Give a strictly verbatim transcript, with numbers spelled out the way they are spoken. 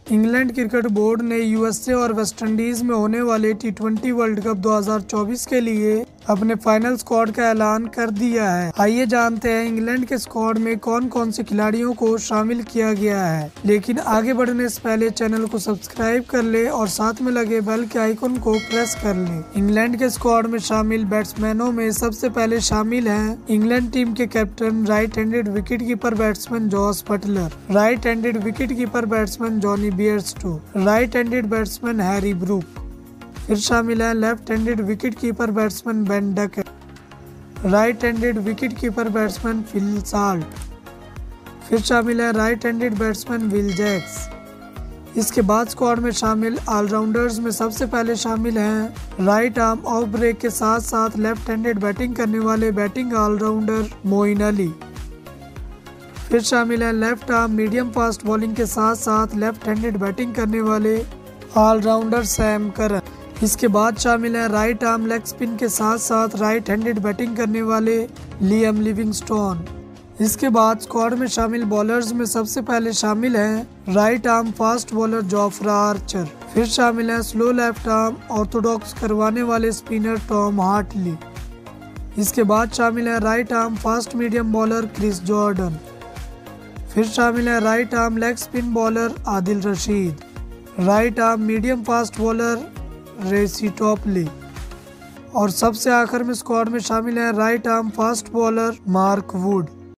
England cricket board ने USA और West Indies में होने वाले टी ट्वेंटी वर्ल्ड कप दो हज़ार चौबीस के लिए अपने फाइनल स्क्वाड का ऐलान कर दिया है। आइए जानते हैं इंग्लैंड के स्क्वाड में कौन कौन से खिलाड़ियों को शामिल किया गया है। लेकिन आगे बढ़ने से पहले चैनल को सब्सक्राइब कर ले और साथ में लगे बेल के आइकन को प्रेस कर ले। इंग्लैंड के स्क्वाड में शामिल बैट्समैनों में सबसे पहले शामिल हैं इंग्लैंड टीम के captain right handed wicket keeper batsman Jos Buttler, right handed wicket keeper batsman Jonny Bairstow, right handed batsman Harry Brook. फिर शामिल है left handed wicket keeper batsman Ben Duckett, right handed wicket keeper batsman Phil Salt. फिर शामिल है right handed batsman Will Jacks. इसके बाद squad में शामिल ऑलराउंडर्स में सबसे पहले शामिल हैं राइट आर्म ऑफ ब्रेक के साथ साथ लेफ्ट हैंडेड बैटिंग करने वाले बैटिंग ऑलराउंडर मोइन अली। फिर शामिल है left arm medium fast bowling के साथ साथ लेफ्ट हैंडेड बैटिंग करने वाले ऑलराउंडर सैम करन। इसके बाद शामिल है राइट आर्म लेग स्पिन के साथ साथ राइट हैंडेड बैटिंग करने वाले लियम लिविंगस्टोन। इसके बाद स्क्वाड में शामिल बॉलर्स में सबसे पहले शामिल हैं right arm fast bowler Jofra Archer. फिर शामिल हैं स्लो लेफ्ट आर्म ऑर्थोडॉक्स करवाने वाले स्पिनर टॉम हार्टली। इसके बाद शामिल है right arm fast medium bowler Chris Jordan. फिर शामिल है right arm leg spin bowler Adil Rashid, right arm medium fast bowler Reece Topley और सबसे आखिर में स्क्वाड में शामिल है right arm fast bowler Mark would.